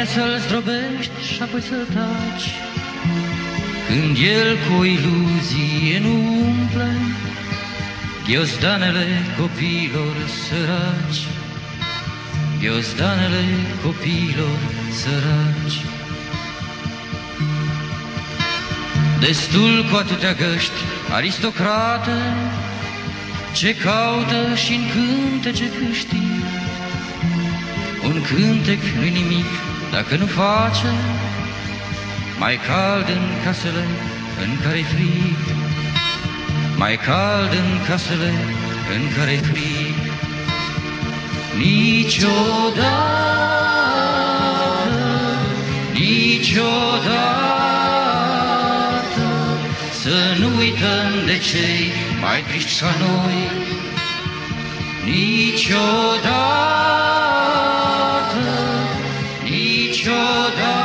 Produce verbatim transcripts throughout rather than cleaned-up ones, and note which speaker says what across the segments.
Speaker 1: bine să-l zdrobești și apoi să taci, când el cu o iluzie nu umple ghiozdanele copiilor săraci, ghiozdanele copiilor săraci. Destul cu atâtea găști aristocrate, ce caută și în cântece câștig. Un cântec nu-i nimic dacă nu face mai cald în casele în care-i frig, mai cald în casele în care-i frig. Niciodată, niciodată să nu uităm de cei mai triști ca noi. Niciodată, niciodată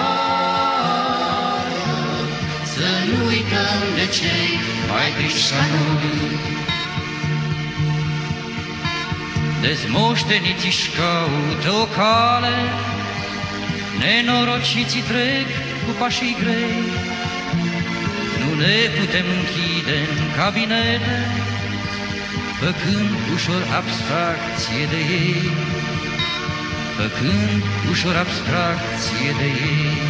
Speaker 1: să nu uităm de cei mai triști ca noi. Dezmoșteniți-și caută o cale, nenorociții trec cu pașii grei. Nu ne putem închide în cabinete, făcând ușor abstracție de ei, făcând ușor abstracție de ei.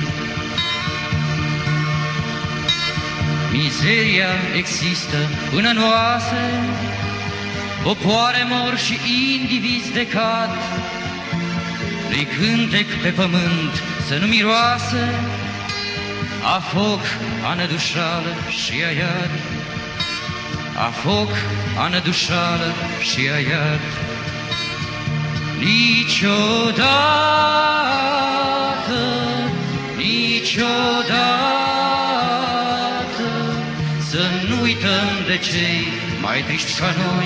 Speaker 1: Mizeria există până în oase, popoare mor și indivizi decad. Îi cântec pe pământ să nu miroase a foc, a nădușală și a iad, a foc, a nădușală și a iad. Niciodată, niciodată să nu uităm de cei mai triști ca noi.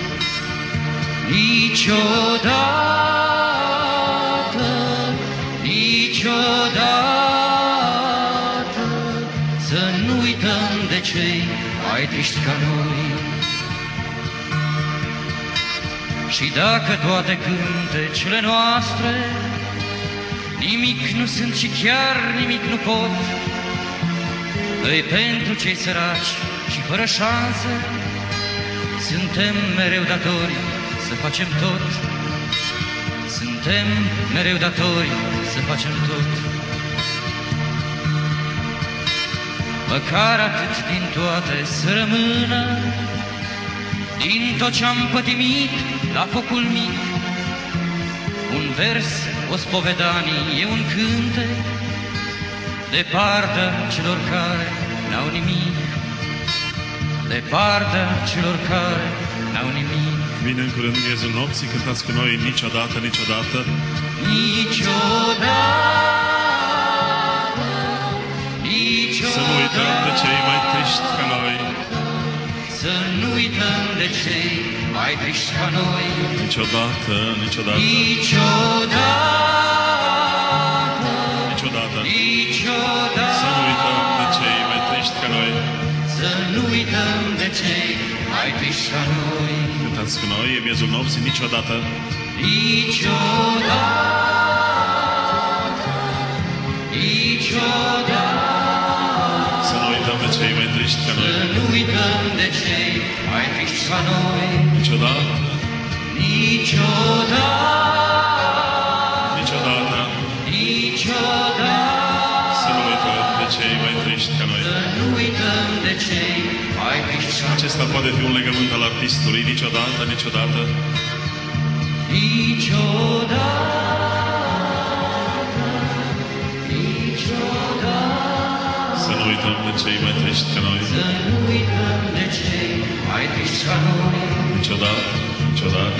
Speaker 1: Niciodată, niciodată să nu uităm de cei mai triști ca noi. Și dacă toate cântecele noastre nimic nu sunt și chiar nimic nu pot, noi pentru cei săraci și fără șanse suntem mereu datori să facem tot, suntem mereu datori să facem tot. Măcar atât din toate să rămână, din tot ce-am pătimit la focul mic, un vers, o spovedanie, un cântec, de partea celor care n-au nimic, de partea celor care n-au nimic.
Speaker 2: Bine, în curând, miezul nopții, cântați cu noi niciodată, niciodată.
Speaker 1: Niciodată, niciodată.
Speaker 2: Să nu uităm de cei mai triști ca noi.
Speaker 1: Să nu uităm de cei mai triști ca noi.
Speaker 2: Niciodată, niciodată.
Speaker 1: Niciodată,
Speaker 2: niciodată.
Speaker 1: Niciodată.
Speaker 2: Să nu uităm de cei mai triști ca noi.
Speaker 1: Să nu uităm de cei mai triști ca noi.
Speaker 2: Cântați cu noi, e miezul nopții, niciodată.
Speaker 1: Niciodată, niciodată.
Speaker 2: Să nu uităm de cei mai triști ca noi.
Speaker 1: Să nu uităm de cei mai triști ca noi.
Speaker 2: Niciodată.
Speaker 1: Niciodată.
Speaker 2: Niciodată.
Speaker 1: Niciodată.
Speaker 2: Să nu uităm de cei mai triști ca noi.
Speaker 1: Să nu uităm de cei mai triști ca noi.
Speaker 2: Acesta poate fi un legământ al artistului. Niciodată, niciodată.
Speaker 1: Niciodată, niciodată.
Speaker 2: Să nu uităm de cei mai triști ca noi.
Speaker 1: Să nu uităm de cei mai triști ca noi.
Speaker 2: Niciodată, niciodată.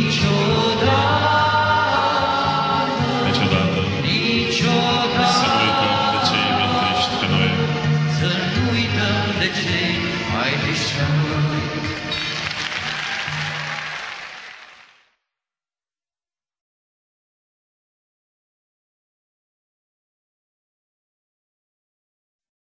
Speaker 1: Niciodată,
Speaker 2: Niciodată.
Speaker 1: niciodată.
Speaker 2: Să nu uităm de cei mai triști ca noi.
Speaker 1: Să nu uităm de cei mai triști ca noi.